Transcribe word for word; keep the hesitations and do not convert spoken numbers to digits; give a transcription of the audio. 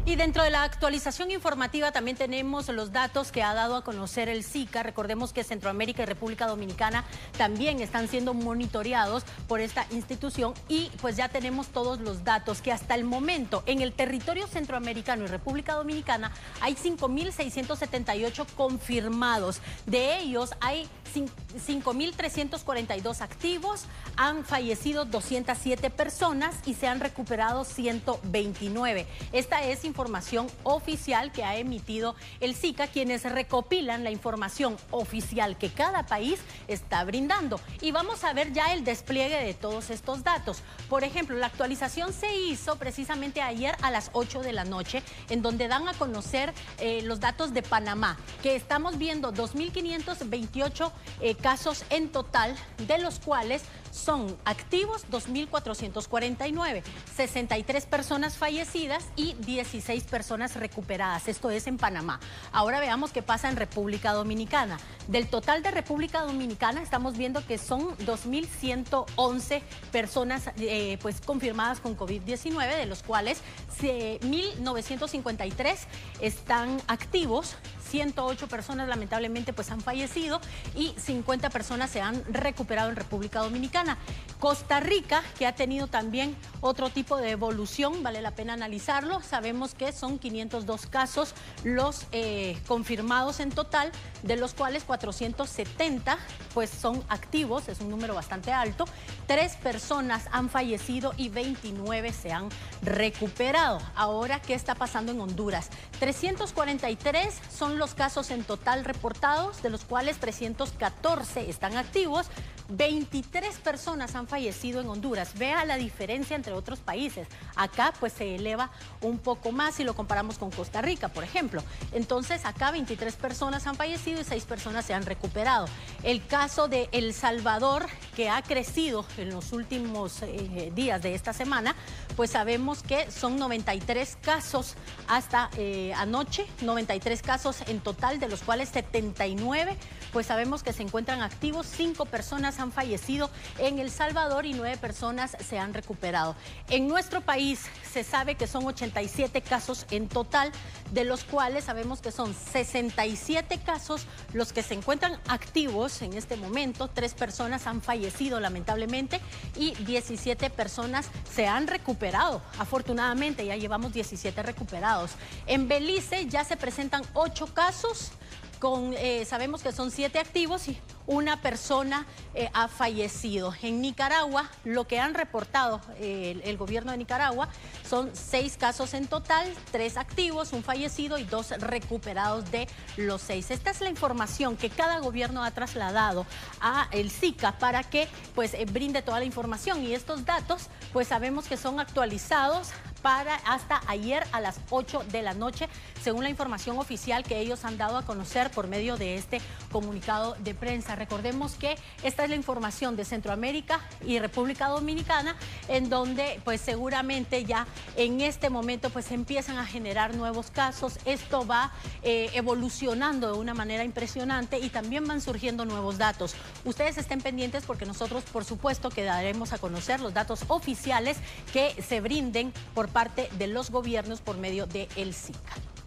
Y dentro de la actualización informativa también tenemos los datos que ha dado a conocer el SICA. Recordemos que Centroamérica y República Dominicana también están siendo monitoreados por esta institución y pues ya tenemos todos los datos que hasta el momento en el territorio centroamericano y República Dominicana hay cinco mil seiscientos setenta y ocho confirmados. De ellos hay cinco mil trescientos cuarenta y dos activos, han fallecido doscientas siete personas y se han recuperado ciento veintinueve. Esta es información oficial que ha emitido el SICA, quienes recopilan la información oficial que cada país está brindando. Y vamos a ver ya el despliegue de todos estos datos. Por ejemplo, la actualización se hizo precisamente ayer a las ocho de la noche, en donde dan a conocer eh, los datos de Panamá, que estamos viendo dos mil quinientos veintiocho eh, casos en total, de los cuales son activos dos mil cuatrocientos cuarenta y nueve, sesenta y tres personas fallecidas y dieciséis personas recuperadas. Esto es en Panamá. Ahora veamos qué pasa en República Dominicana. Del total de República Dominicana estamos viendo que son dos mil ciento once personas eh, pues confirmadas con COVID diecinueve, de los cuales eh, mil novecientos cincuenta y tres están activos, ciento ocho personas lamentablemente pues han fallecido y cincuenta personas se han recuperado en República Dominicana. Costa Rica, que ha tenido también otro tipo de evolución, vale la pena analizarlo. Sabemos que son quinientos dos casos los eh, confirmados en total, de los cuales cuatrocientos setenta pues son activos, es un número bastante alto. Tres personas han fallecido y veintinueve se han recuperado. Ahora, ¿qué está pasando en Honduras? trescientos cuarenta y tres son los casos en total reportados, de los cuales trescientos catorce están activos. veintitrés personas han fallecido en Honduras. Vea la diferencia entre otros países. Acá pues se eleva un poco más si lo comparamos con Costa Rica, por ejemplo. Entonces acá veintitrés personas han fallecido y seis personas se han recuperado. El caso de El Salvador, que ha crecido en los últimos eh, días de esta semana, pues sabemos que son noventa y tres casos hasta eh, anoche, noventa y tres casos en total, de los cuales setenta y nueve pues sabemos que se encuentran activos. Cinco personas han fallecido en El Salvador y nueve personas se han recuperado. En nuestro país se sabe que son ochenta y siete casos en total, de los cuales sabemos que son sesenta y siete casos los que se encuentran activos en este momento. Tres personas han fallecido lamentablemente y diecisiete personas se han recuperado. Afortunadamente ya llevamos diecisiete recuperados. En Belice ya se presentan ocho casos. Con, eh, sabemos que son siete activos y una persona eh, ha fallecido. En Nicaragua, lo que han reportado eh, el, el gobierno de Nicaragua son seis casos en total, tres activos, un fallecido y dos recuperados de los seis. Esta es la información que cada gobierno ha trasladado a el SICA para que pues eh, brinde toda la información, y estos datos pues sabemos que son actualizados para hasta ayer a las ocho de la noche, según la información oficial que ellos han dado a conocer por medio de este comunicado de prensa. Recordemos que esta es la información de Centroamérica y República Dominicana, en donde pues seguramente ya en este momento pues empiezan a generar nuevos casos. Esto va eh, evolucionando de una manera impresionante y también van surgiendo nuevos datos. Ustedes estén pendientes porque nosotros por supuesto que daremos a conocer los datos oficiales que se brinden por parte de los gobiernos por medio de el SICA.